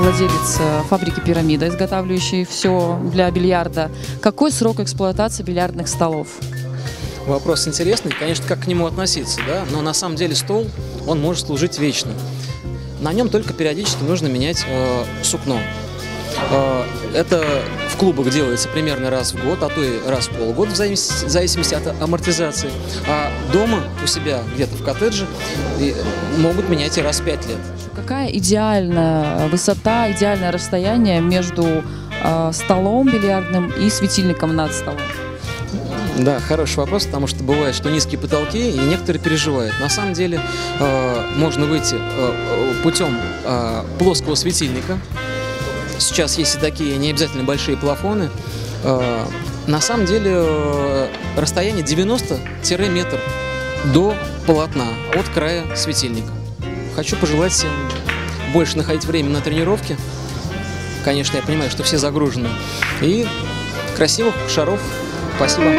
владелец фабрики «Пирамида», изготавливающей все для бильярда. Какой срок эксплуатации бильярдных столов? Вопрос интересный, конечно, как к нему относиться, да? Но на самом деле стол, он может служить вечно. На нем только периодически нужно менять сукно. Это в клубах делается примерно раз в год, а то и раз в полгода, в зависимости от амортизации. А дома у себя, где-то в коттедже, могут менять и раз в 5 лет. Какая идеальная высота, идеальное расстояние между столом бильярдным и светильником над столом? Да, хороший вопрос, потому что бывает, что низкие потолки, и некоторые переживают. На самом деле можно выйти путем плоского светильника. Сейчас есть и такие не обязательно большие плафоны. На самом деле расстояние 90-метр до полотна от края светильника. Хочу пожелать всем больше находить время на тренировке. Конечно, я понимаю, что все загружены. И красивых шаров. Спасибо.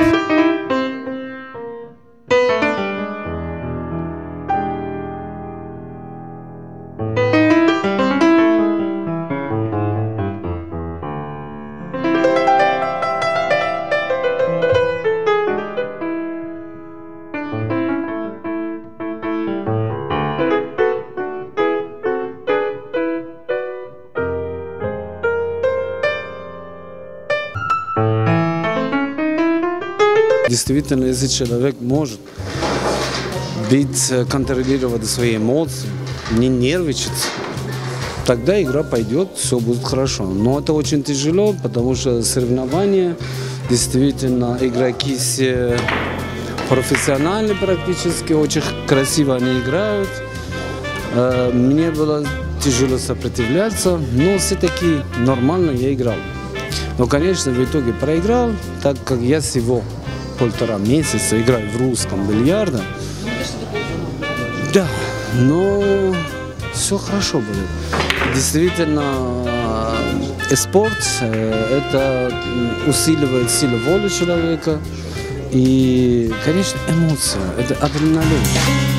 Действительно, если человек может контролировать свои эмоции, не нервничать, тогда игра пойдет, все будет хорошо. Но это очень тяжело, потому что соревнования, действительно, игроки все профессиональные практически, очень красиво они играют. Мне было тяжело сопротивляться, но все-таки нормально я играл. Но, конечно, в итоге проиграл, так как я всего 1,5 месяца играю в русском бильярде. Да, но все хорошо будет. Действительно, спорт это усиливает силу воли человека и, конечно, эмоции, это адреналин.